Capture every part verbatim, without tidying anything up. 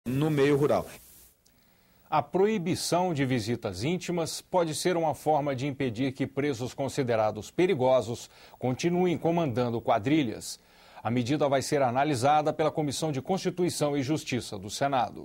no meio rural. A proibição de visitas íntimas pode ser uma forma de impedir que presos considerados perigosos continuem comandando quadrilhas. A medida vai ser analisada pela Comissão de Constituição e Justiça do Senado.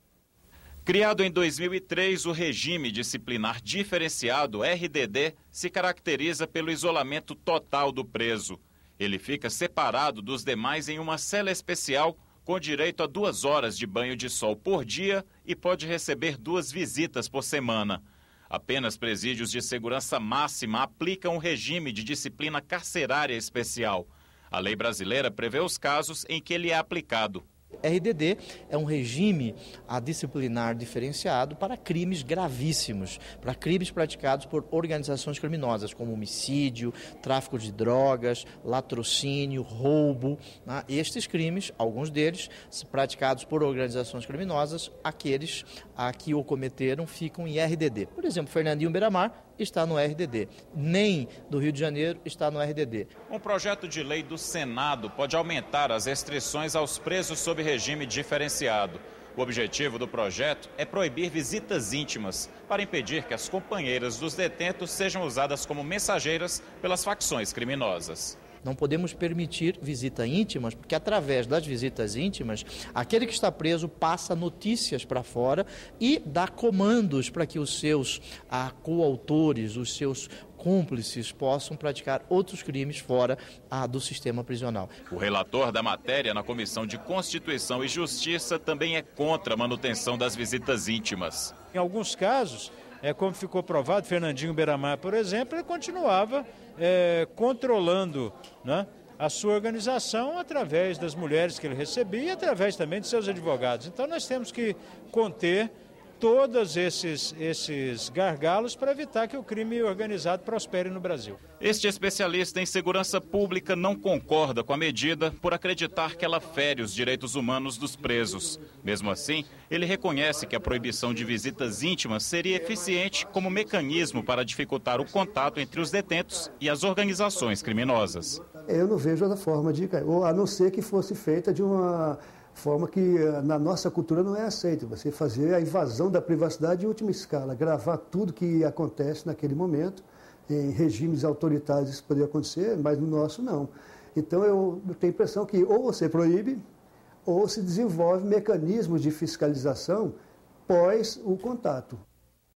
Criado em dois mil e três, o regime disciplinar diferenciado, R D D, se caracteriza pelo isolamento total do preso. Ele fica separado dos demais em uma cela especial, com direito a duas horas de banho de sol por dia e pode receber duas visitas por semana. Apenas presídios de segurança máxima aplicam o regime de disciplina carcerária especial. A lei brasileira prevê os casos em que ele é aplicado. R D D é um regime a disciplinar diferenciado para crimes gravíssimos, para crimes praticados por organizações criminosas, como homicídio, tráfico de drogas, latrocínio, roubo. Né? Estes crimes, alguns deles, praticados por organizações criminosas, aqueles a que o cometeram ficam em R D D. Por exemplo, Fernandinho Beiramar está no R D D. Nem do Rio de Janeiro está no R D D. Um projeto de lei do Senado pode aumentar as restrições aos presos sob regime diferenciado. O objetivo do projeto é proibir visitas íntimas para impedir que as companheiras dos detentos sejam usadas como mensageiras pelas facções criminosas. Não podemos permitir visitas íntimas, porque através das visitas íntimas, aquele que está preso passa notícias para fora e dá comandos para que os seus ah, coautores, os seus cúmplices possam praticar outros crimes fora ah, do sistema prisional. O relator da matéria na Comissão de Constituição e Justiça também é contra a manutenção das visitas íntimas. Em alguns casos, é, como ficou provado, Fernandinho Beiramar, por exemplo, ele continuava é, controlando, né, a sua organização através das mulheres que ele recebia e através também de seus advogados. Então nós temos que conter todos esses, esses gargalos para evitar que o crime organizado prospere no Brasil. Este especialista em segurança pública não concorda com a medida por acreditar que ela fere os direitos humanos dos presos. Mesmo assim, ele reconhece que a proibição de visitas íntimas seria eficiente como mecanismo para dificultar o contato entre os detentos e as organizações criminosas. Eu não vejo outra forma de... ou a não ser que fosse feita de uma forma que na nossa cultura não é aceita. Você fazer a invasão da privacidade em última escala, gravar tudo que acontece naquele momento. Em regimes autoritários isso poderia acontecer, mas no nosso não. Então eu tenho a impressão que ou você proíbe, ou se desenvolve mecanismos de fiscalização pós o contato.